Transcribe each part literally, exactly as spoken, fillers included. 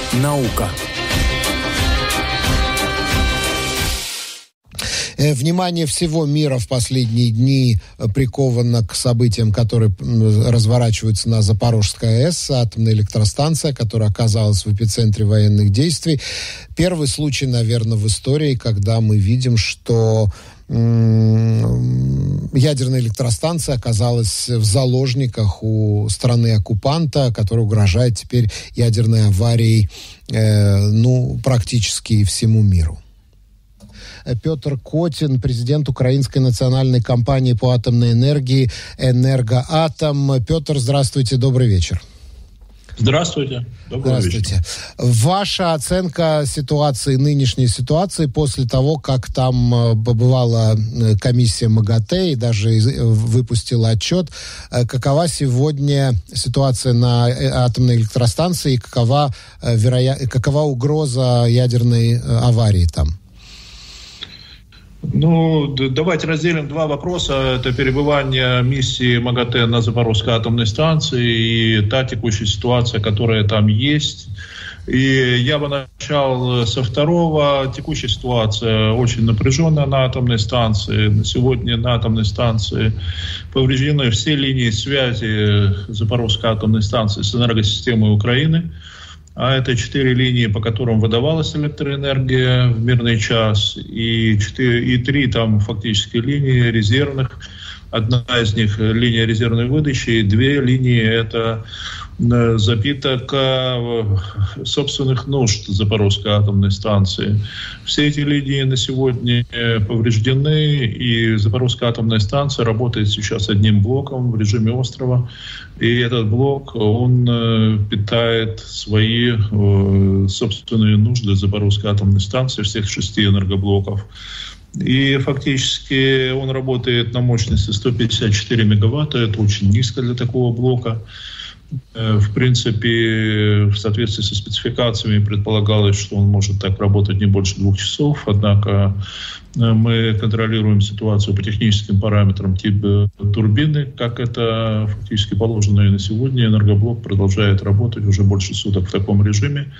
Наука. Внимание всего мира в последние дни приковано к событиям, которые разворачиваются на Запорожской АЭС, атомная электростанция, которая оказалась в эпицентре военных действий. Первый случай, наверное, в истории, когда мы видим, что ядерная электростанция оказалась в заложниках у страны-оккупанта, которая угрожает теперь ядерной аварией э, ну, практически всему миру. Петр Котин, президент Украинской национальной компании по атомной энергии «Энергоатом». Петр, здравствуйте, добрый вечер. Здравствуйте. Добрый Здравствуйте. вечер. Ваша оценка ситуации, нынешней ситуации, после того, как там побывала комиссия МАГАТЭ и даже выпустила отчет, какова сегодня ситуация на атомной электростанции и какова, вероя... какова угроза ядерной аварии там? Ну, давайте разделим два вопроса. Это перебывание миссии МАГАТЭ на Запорожской атомной станции и та текущая ситуация, которая там есть. И я бы начал со второго. Текущая ситуация очень напряженная на атомной станции. На сегодня на атомной станции повреждены все линии связи Запорожской атомной станции с энергосистемой Украины. А это четыре линии, по которым выдавалась электроэнергия в мирный час, и, четыре, и три там фактически линии резервных. Одна из них линия резервной выдачи, и две линии это запиток собственных нужд Запорожской атомной станции. Все эти линии на сегодня повреждены, и Запорожская атомная станция работает сейчас одним блоком в режиме острова. И этот блок, он питает свои собственные нужды Запорожской атомной станции, всех шести энергоблоков. И фактически он работает на мощности сто пятьдесят четыре мегаватта. Это очень низко для такого блока. В принципе, в соответствии со спецификациями предполагалось, что он может так работать не больше двух часов. Однако мы контролируем ситуацию по техническим параметрам типа турбины, как это фактически положено и на сегодня. Энергоблок продолжает работать уже больше суток в таком режиме.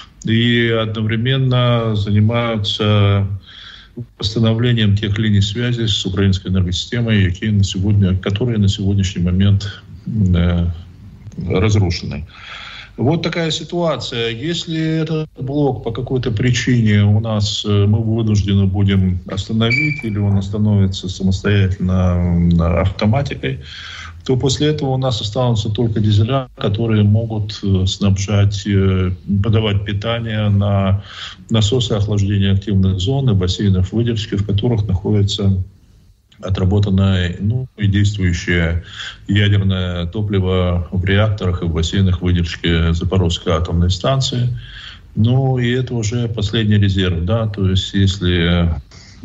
И одновременно занимаются восстановлением тех линий связи с украинской энергосистемой, которые на, сегодня, которые на сегодняшний момент э, разрушены. Вот такая ситуация. Если этот блок по какой-то причине у нас мы вынуждены будем остановить, или он остановится самостоятельно автоматикой, то после этого у нас останутся только дизеля, которые могут снабжать, подавать питание на насосы охлаждения активных зон и бассейнов выдержки, в которых находится отработанное, ну, и действующее ядерное топливо в реакторах и в бассейнах выдержки Запорожской атомной станции. Ну, и это уже последний резерв, да, то есть если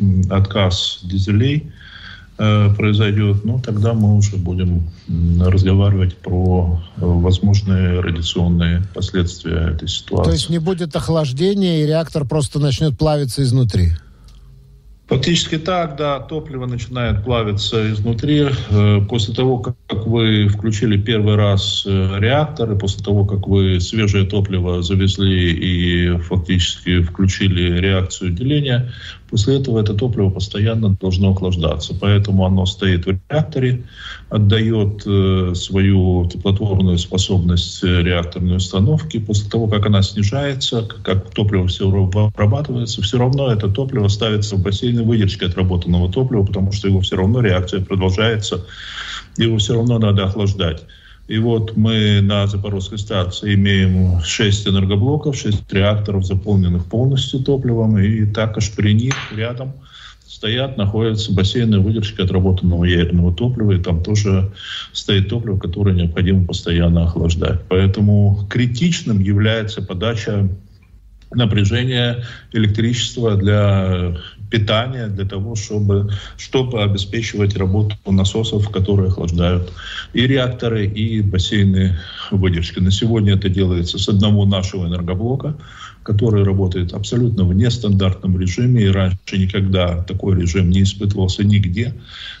отказ дизелей э, произойдет, ну, тогда мы уже будем разговаривать про возможные радиационные последствия этой ситуации. То есть не будет охлаждения, и реактор просто начнет плавиться изнутри? Фактически так, да, топливо начинает плавиться изнутри. После того, как вы включили первый раз реактор, и после того, как вы свежее топливо завезли и фактически включили реакцию деления, после этого это топливо постоянно должно охлаждаться. Поэтому оно стоит в реакторе, отдает свою теплотворную способность реакторной установке. После того, как она снижается, как топливо все обрабатывается, все равно это топливо ставится в бассейн выдержки отработанного топлива, потому что его все равно реакция продолжается, его все равно надо охлаждать. И вот мы на Запорожской станции имеем шесть энергоблоков, шесть реакторов, заполненных полностью топливом, и также при них рядом стоят, находятся бассейны выдержки отработанного ядерного топлива, и там тоже стоит топливо, которое необходимо постоянно охлаждать. Поэтому критичным является подача напряжения электричества для питания, для того, чтобы, чтобы обеспечивать работу насосов, которые охлаждают и реакторы, и бассейны выдержки. На сегодня это делается с одного нашего энергоблока, который работает абсолютно в нестандартном режиме, и раньше никогда такой режим не испытывался нигде.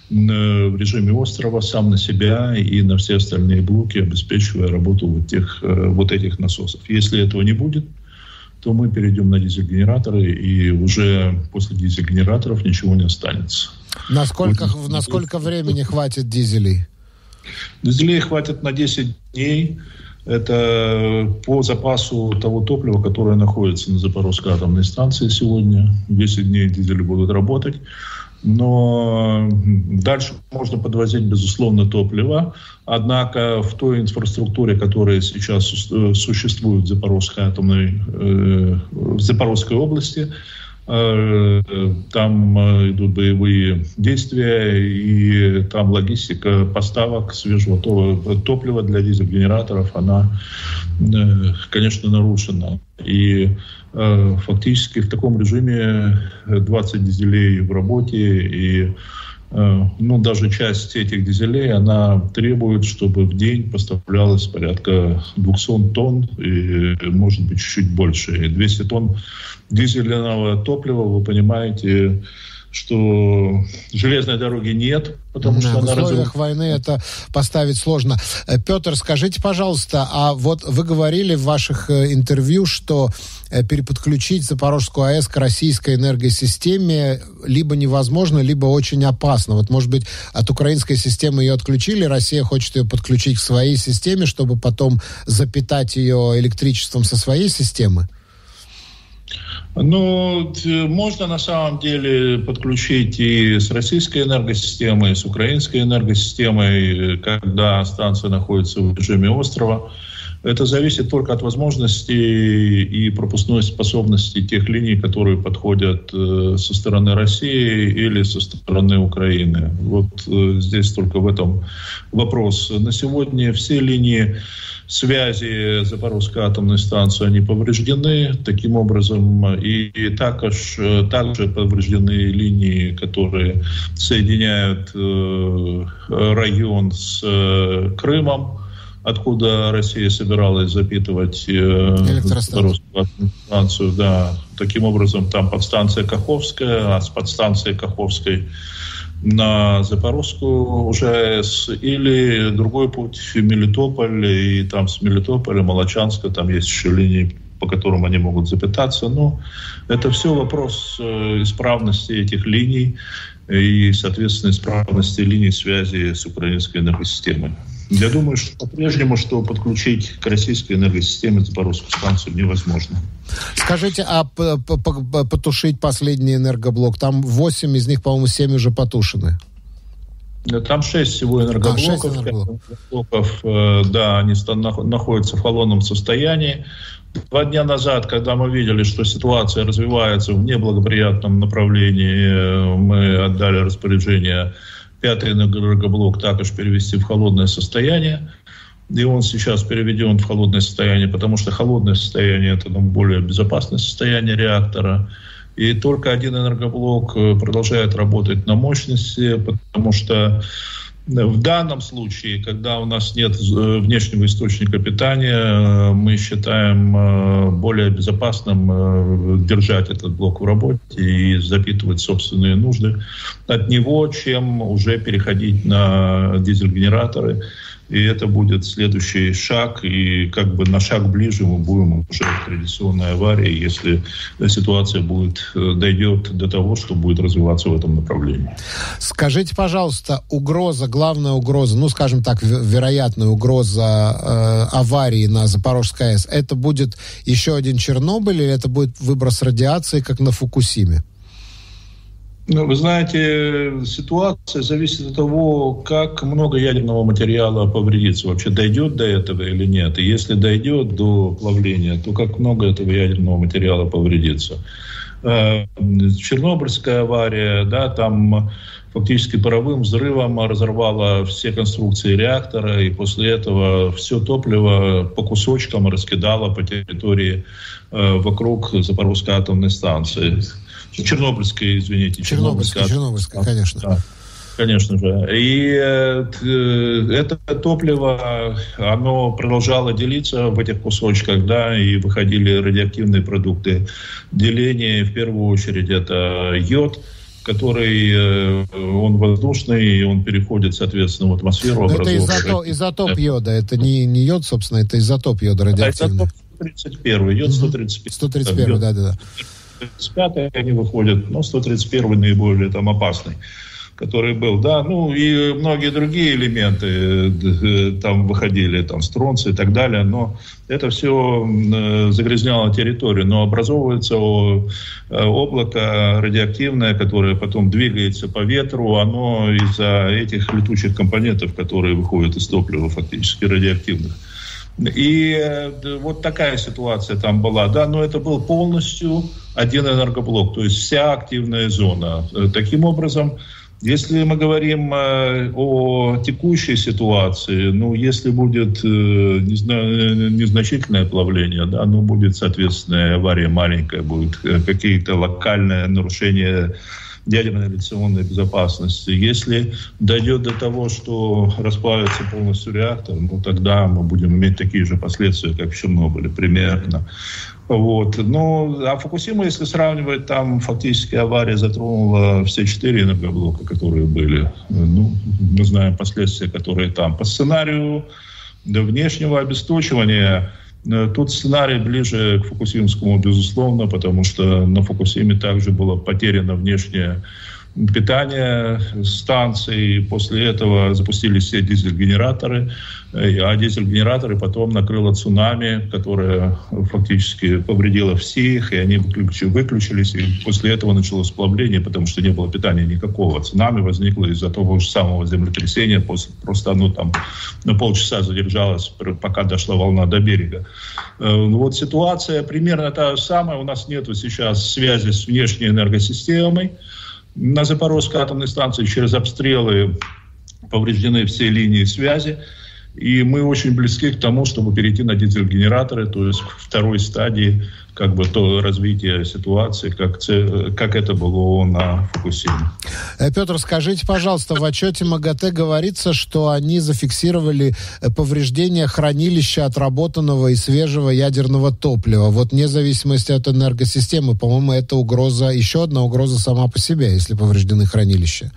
В режиме острова сам на себя и на все остальные блоки, обеспечивая работу вот, тех, вот этих насосов. Если этого не будет, то мы перейдем на дизель-генераторы, и уже после дизель-генераторов ничего не останется. Насколько, вот, насколько времени хватит дизелей? Дизелей хватит на десять дней. Это по запасу того топлива, которое находится на Запорожской атомной станции сегодня. десять дней дизели будут работать. Но дальше можно подвозить, безусловно, топливо. Однако в той инфраструктуре, которая сейчас существует в Запорожской атомной, э, в Запорожской области, э, там идут боевые действия, и там логистика поставок свежего топлива для дизель-генераторов, она, э, конечно, нарушена. И э, фактически в таком режиме двадцать дизелей в работе, и э, ну, даже часть этих дизелей, она требует, чтобы в день поставлялось порядка двести тонн, и, может быть, чуть-чуть больше. И двести тонн дизельного топлива, вы понимаете, что железной дороги нет, потому да, что в она условиях разрушена. войны это поставить сложно. Петр, скажите, пожалуйста, а вот вы говорили в ваших интервью, что переподключить Запорожскую АЭС к российской энергосистеме либо невозможно, либо очень опасно. Вот, может быть, от украинской системы ее отключили, Россия хочет ее подключить к своей системе, чтобы потом запитать ее электричеством со своей системы? Ну, можно на самом деле подключить и с российской энергосистемой, и с украинской энергосистемой, когда станция находится в режиме острова. Это зависит только от возможностей и пропускной способности тех линий, которые подходят со стороны России или со стороны Украины. Вот здесь только в этом вопрос. На сегодня все линии связи Запорожской атомной станции, они повреждены таким образом, и, и также, также повреждены линии, которые соединяют э, район с э, Крымом, откуда Россия собиралась запитывать э, Запорожскую атомную станцию. Да. Таким образом, там подстанция Каховская, а с подстанции Каховской на Запорожскую уже АЭС, или другой путь в Мелитополь, и там с Мелитополя, Молочанска, там есть еще линии, по которым они могут запитаться. Но это все вопрос э, исправности этих линий и, соответственно, исправности линий связи с украинской энергосистемой. Я думаю, что по-прежнему, что подключить к российской энергосистеме Запорожскую станцию невозможно. Скажите, а потушить последний энергоблок? Там восемь, из них, по-моему, семь уже потушены. Там шесть всего энергоблоков. А, шесть энергоблоков. Да, они находятся в холодном состоянии. Два дня назад, когда мы видели, что ситуация развивается в неблагоприятном направлении, мы отдали распоряжение пятый энергоблок также перевести в холодное состояние. И он сейчас переведен в холодное состояние, потому что холодное состояние – это ну, более безопасное состояние реактора. И только один энергоблок продолжает работать на мощности, потому что в данном случае, когда у нас нет внешнего источника питания, мы считаем более безопасным держать этот блок в работе и запитывать собственные нужды от него, чем уже переходить на дизель-генераторы. И это будет следующий шаг, и как бы на шаг ближе мы будем уже к традиционной аварии, если ситуация будет, дойдет до того, что будет развиваться в этом направлении. Скажите, пожалуйста, угроза, главная угроза, ну, скажем так, вероятная угроза э, аварии на Запорожской АЭС, это будет еще один Чернобыль или это будет выброс радиации, как на Фукусиме? Ну, вы знаете, ситуация зависит от того, как много ядерного материала повредится. Вообще дойдет до этого или нет. И если дойдет до плавления, то как много этого ядерного материала повредится. Чернобыльская авария, да, там фактически паровым взрывом разорвала все конструкции реактора, и после этого все топливо по кусочкам раскидало по территории вокруг Запорожской атомной станции. Чернобыльская, извините. Чернобыльская, Чернобыльская, конечно. Да, конечно же. И э, это топливо, оно продолжало делиться в этих кусочках, да, и выходили радиоактивные продукты деления. В первую очередь это йод, который, э, он воздушный, и он переходит, соответственно, в атмосферу. Это изотоп, изотоп йода, это не, не йод, собственно, это изотоп йода радиоактивный. тридцать первый, идет сто тридцать первый. сто тридцать первый, да-да-да. сто тридцать пятый они выходят, но сто тридцать первый наиболее там опасный, который был, да, ну и многие другие элементы там выходили, там стронцы и так далее, но это все загрязняло территорию, но образовывается облако радиоактивное, которое потом двигается по ветру, оно из-за этих летучих компонентов, которые выходят из топлива фактически радиоактивных. И вот такая ситуация там была, да, но это был полностью один энергоблок, то есть вся активная зона. Таким образом, если мы говорим э, о текущей ситуации, ну, если будет э, незна- незначительное плавление, да, ну, будет, соответственно, авария маленькая, будет э, какие-то локальные нарушения ядерной авиационной безопасности. Если дойдет до того, что расплавится полностью реактор, ну, тогда мы будем иметь такие же последствия, как в Чернобыле, примерно. Вот. Ну, а Фукусиму, если сравнивать, там фактически авария затронула все четыре энергоблока, которые были. Ну, мы знаем последствия, которые там. По сценарию внешнего обесточивания, тут сценарий ближе к Фукусимскому, безусловно, потому что на Фукусиме также было потеряно внешнее питание станции. После этого запустились все дизель-генераторы, а дизель-генераторы потом накрыло цунами, которое фактически повредило всех, и они выключились, и после этого началось сплавление, потому что не было питания никакого. Цунами возникло из-за того же самого землетрясения, после, просто оно там на полчаса задержалось, пока дошла волна до берега. Вот ситуация примерно та же самая. У нас нет сейчас связи с внешней энергосистемой. На Запорожской атомной станции через обстрелы повреждены все линии связи. И мы очень близки к тому, чтобы перейти на дизель-генераторы, то есть к второй стадии как бы, то развития ситуации, как, как это было на Фукусиме. Петр, скажите, пожалуйста, в отчете МАГАТЭ говорится, что они зафиксировали повреждения хранилища отработанного и свежего ядерного топлива. Вот вне зависимости от энергосистемы, по-моему, это угроза, еще одна угроза сама по себе, если повреждены хранилища.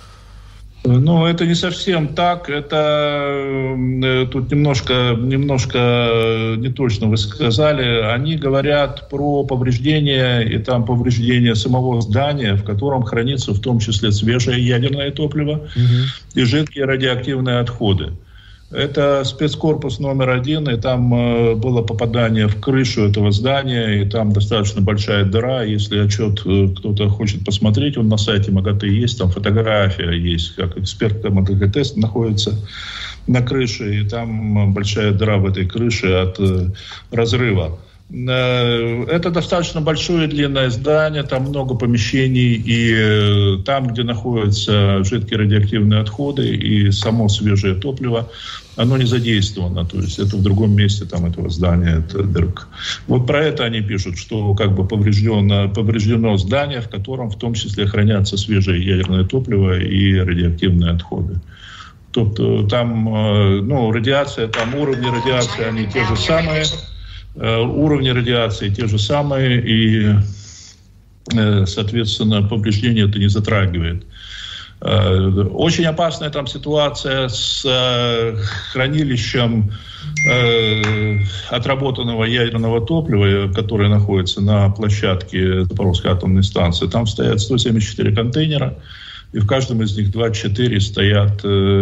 Ну, это не совсем так. Это тут немножко, немножко не точно вы сказали. Они говорят про повреждение, и там повреждение самого здания, в котором хранится в том числе свежее ядерное топливо угу. и жидкие радиоактивные отходы. Это спецкорпус номер один, и там э, было попадание в крышу этого здания, и там достаточно большая дыра. Если отчет э, кто-то хочет посмотреть, он на сайте МАГАТЭ есть, там фотография есть, как эксперт МАГАТЭ находится на крыше, и там большая дыра в этой крыше от э, разрыва. Это достаточно большое и длинное здание, там много помещений, и там, где находятся жидкие радиоактивные отходы и само свежее топливо, оно не задействовано, то есть это в другом месте там этого здания, это дырка. Вот про это они пишут, что как бы повреждено, повреждено здание, в котором в том числе хранятся свежее ядерное топливо и радиоактивные отходы. Тобто там, ну, радиация, там уровни радиации, они те же самые, уровни радиации те же самые, и, соответственно, повреждения это не затрагивает. Очень опасная там ситуация с хранилищем отработанного ядерного топлива, которое находится на площадке Запорожской атомной станции. Там стоят сто семьдесят четыре контейнера, и в каждом из них двадцать четыре стоят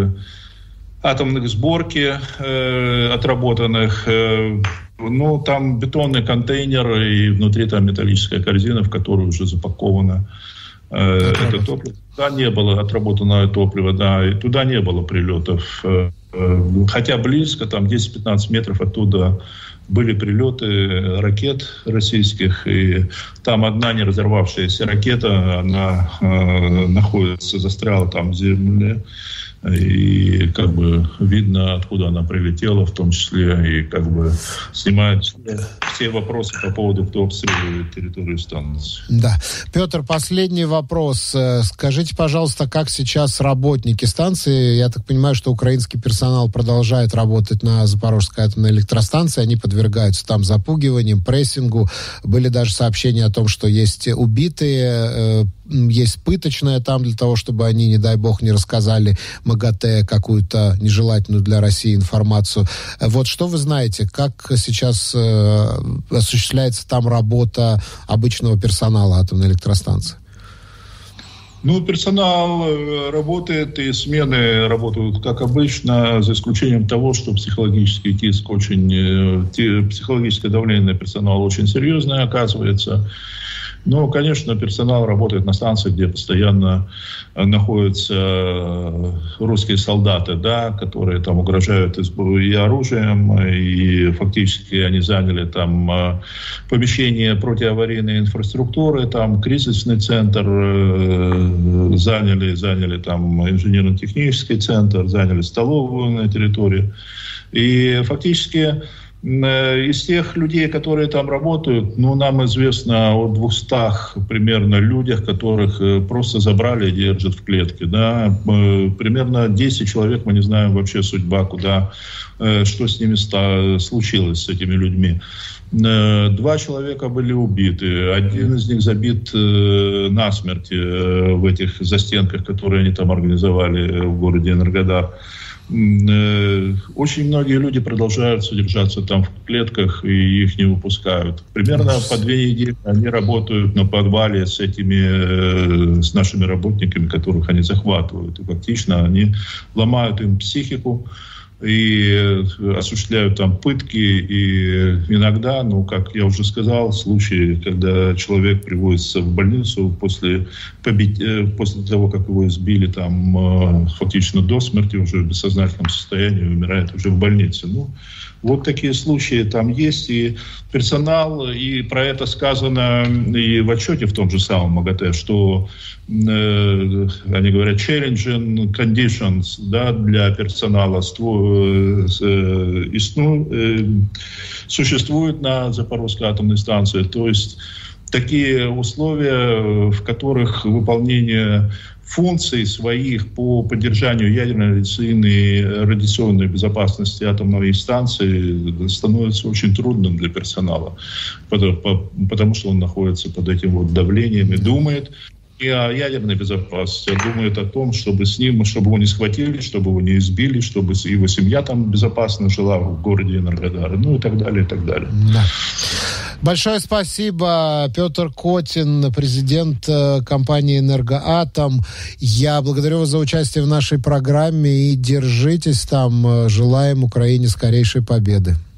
атомных сборки отработанных. Ну, там бетонный контейнер, и внутри там металлическая корзина, в которую уже запаковано э, это топливо. Туда не было отработанное топливо, да, и туда не было прилетов. Э, э, хотя близко, там десять-пятнадцать метров оттуда были прилеты ракет российских, и там одна не разорвавшаяся ракета, она э, находится, застряла там в земле. И как бы видно, откуда она прилетела, в том числе, и как бы снимают все вопросы по поводу, кто обстреливает территорию станции. Да. Петр, последний вопрос. Скажите, пожалуйста, как сейчас работники станции, я так понимаю, что украинский персонал продолжает работать на Запорожской атомной электростанции, они подвергаются там запугиваниям, прессингу. Были даже сообщения о том, что есть убитые, есть пыточная там для того, чтобы они, не дай бог, не рассказали МАГАТЭ какую-то нежелательную для России информацию. Вот что вы знаете, как сейчас э, осуществляется там работа обычного персонала атомной электростанции? Ну, персонал работает, и смены работают, как обычно, за исключением того, что психологический тиск очень... Психологическое давление на персонал очень серьезное оказывается. Ну, конечно, персонал работает на станции, где постоянно находятся русские солдаты, да, которые там угрожают и оружием, и фактически они заняли там помещение противоаварийной инфраструктуры, там кризисный центр, заняли, заняли там инженерно-технический центр, заняли столовую на территории. И фактически из тех людей, которые там работают, ну, нам известно о двухстах примерно людях, которых просто забрали и держат в клетке. Да? Примерно десять человек, мы не знаем вообще судьба, куда, что с ними случилось, с этими людьми. Два человека были убиты. Один из них забит насмерть в этих застенках, которые они там организовали в городе Энергодар. Очень многие люди продолжают содержаться там в клетках, и их не выпускают. Примерно по две недели они работают на подвале с этими, с нашими работниками, которых они захватывают. И фактически они ломают им психику и осуществляют там пытки. И иногда, ну, как я уже сказал, случаи, когда человек приводится в больницу после, побед... после того, как его избили там фактически до смерти, уже в бессознательном состоянии, умирает уже в больнице. Ну, вот такие случаи там есть, и персонал, и про это сказано и в отчете в том же самом МАГАТЭ, что э, они говорят challenging conditions, да, для персонала ство, э, и, ну, э, существуют на Запорожской атомной станции. То есть такие условия, в которых выполнение функций своих по поддержанию ядерной радиационной и радиационной безопасности атомной станции становится очень трудным для персонала, потому что он находится под этим вот давлением и думает и о ядерной безопасности, а думает о том, чтобы с ним, чтобы его не схватили, чтобы его не избили, чтобы его семья там безопасно жила в городе Энергодар, ну и так далее, и так далее. Да. Большое спасибо, Петр Котин, президент компании «Энергоатом». Я благодарю вас за участие в нашей программе и держитесь там. Желаем Украине скорейшей победы.